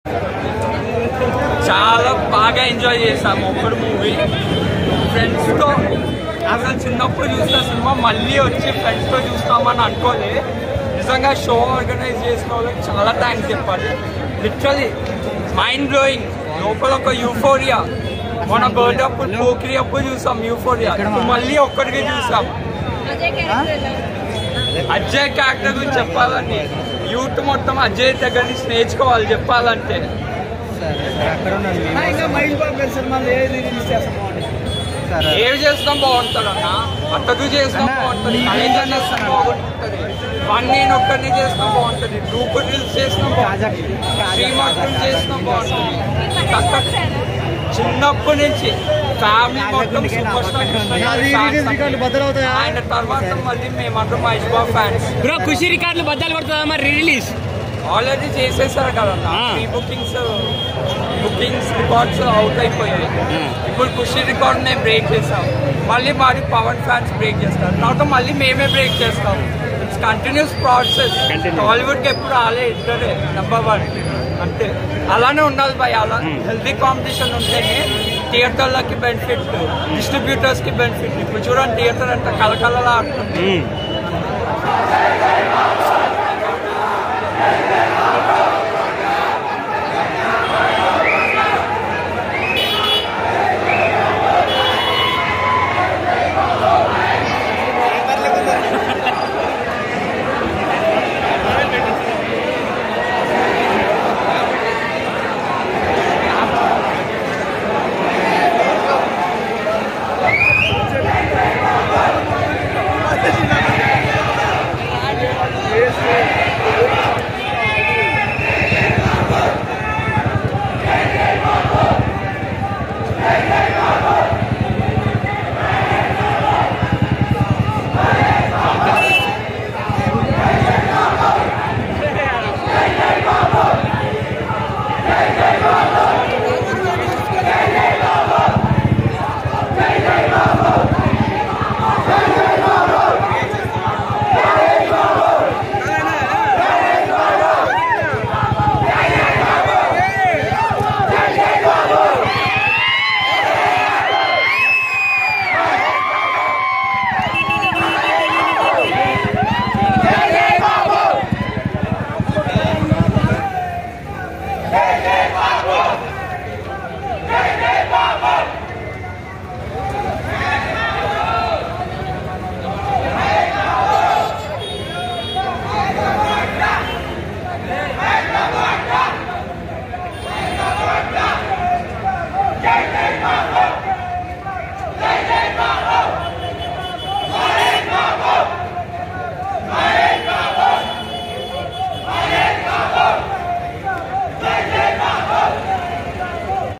చాలా బాగా ఎంజాయ్ చేసాము ఒక్కడు మూవీ ఫ్రెండ్స్తో. అసలు చిన్నప్పుడు చూసిన సినిమా మళ్ళీ వచ్చి ఫ్రెండ్స్తో చూస్తామని అనుకోలే. నిజంగా షో ఆర్గనైజ్ చేసిన వాళ్ళకి చాలా థ్యాంక్స్ చెప్పాలి. Literally mind blowing. లోపల ఒక యూఫోరియా. మన బర్త్డే అప్పుడు పోకిరి అప్పుడు చూసాం యూఫోరియా, మళ్ళీ ఒక్కడికి చూసాం. అజయ్ క్యారెక్టర్ గురించి చెప్పాలని యూత్ మొత్తం అజయ్ దగ్గర నుంచి నేర్చుకోవాలి చెప్పాలంటే. ఏవి చేస్తాం బాగుంటుంది అన్న, అత్తదు చేస్తాం బాగుంటుంది, కళేజర్ చేస్తాం బాగుంటుంది, వన్ నేను ఒక్కరిని చేస్తాం బాగుంటుంది, గ్రూప్ రీల్స్ చేస్తాం బాగుంటుంది, శ్రీమంతం చేస్తాం బాగుంటుంది. చిన్నప్పటి నుంచి ఫ్యామిలీ మొత్తం సూపర్ స్టార్. ఆయన తర్వాత మళ్ళీ మేమందరం మహేష్ బాబు ఫ్యాన్స్. ఖుషి రికార్డులు బద్దలు కొడుతుందా మరి రిలీజ్? ఆల్రెడీ చేసేసారు కదన్నా, ప్రీ బుకింగ్స్ రికార్డ్స్ అవుట్ అయిపోయాయి. ఇప్పుడు ఖుషి రికార్డ్ మేము బ్రేక్ చేస్తాం, మళ్ళీ మరి పవన్ ఫ్యాన్స్ బ్రేక్ చేస్తారు, తర్వాత మళ్ళీ మేమే బ్రేక్ చేస్తాం. It's continuous process. టాలీవుడ్కి ఎప్పుడు రాలే ఇద్దరే నెంబర్ 1 అంతే. అలానే ఉండాలి భయ్. అలా హెల్తీ కాంపిటీషన్ ఉంటేనే థియేటర్లకి బెనిఫిట్, డిస్ట్రిబ్యూటర్స్కి బెనిఫిట్. ఇప్పుడు చూడండి థియేటర్ అంతా కలకలలా ఆడుతుంది.